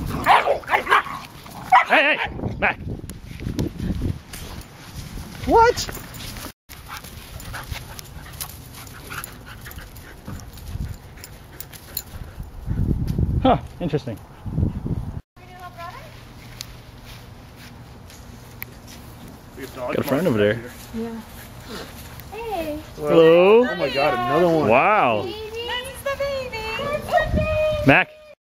Hey, hey, Mac. What? Huh, interesting. Got a friend over there. Yeah. Hey. Hello. Oh my God, another one. Wow. Baby. That's the baby. That's the baby. Mac.